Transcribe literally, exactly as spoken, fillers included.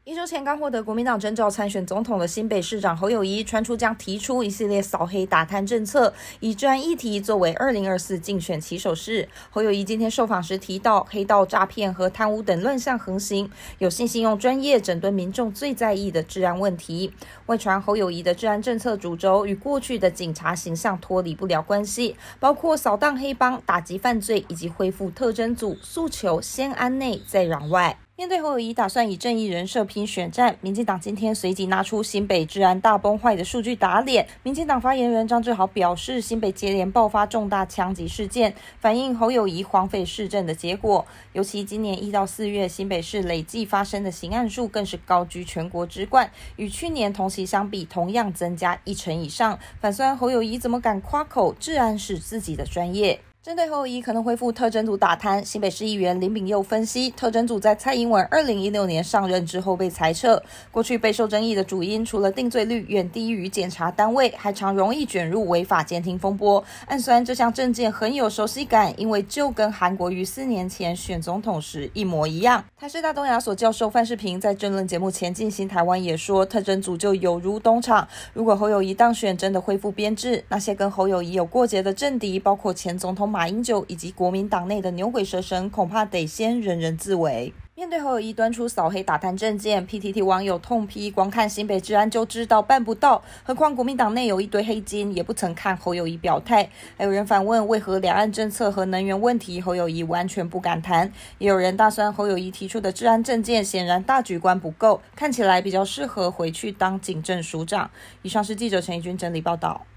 一周前刚获得国民党征召参选总统的新北市长侯友宜，传出将提出一系列扫黑打贪政策，以治安议题作为二零二四竞选起手式。侯友宜今天受访时提到，黑道诈骗和贪污等乱象横行，有信心用专业整顿民众最在意的治安问题。外传侯友宜的治安政策主轴与过去的警察形象脱离不了关系，包括扫荡黑帮、打击犯罪以及恢复特侦组，诉求先安内再攘外。面对侯友宜打算以正义人设拼选战，民进党今天随即拿出新北治安大崩坏的数据打脸。民进党发言人张志豪表示，新北接连爆发重大枪击事件，反映侯友宜荒废市政的结果。尤其今年一到四月，新北市累计发生的刑案数更是高居全国之冠，与去年同期相比，同样增加一成以上。反酸侯友宜怎么敢夸口治安是自己的专业？针对侯友宜可能恢复特侦组打贪，新北市议员林炳佑分析，特侦组在蔡英文二零一六年上任之后被裁撤，过去备受争议的主因，除了定罪率远低于检察单位，还常容易卷入违法监听风波。暗酸这项政见很有熟悉感，因为就跟韩国瑜四年前选总统时一模一样。台师大东亚所教授范世平在政论节目前进行台湾也说，特侦组就有如东厂，如果侯友宜当选真的恢复编制，那些跟侯友宜有过节的政敌，包括前总统马英九以及国民党内的牛鬼蛇神，恐怕得先人人自危。面对侯友宜端出扫黑打贪政见 ，P T T 网友痛批，光看新北治安就知道办不到，何况国民党内有一堆黑金，也不曾看侯友宜表态。还有人反问，为何两岸政策和能源问题侯友宜完全不敢谈？也有人大酸侯友宜提出的治安政见显然大局观不够，看起来比较适合回去当警政署长。以上是记者陈怡君整理报道。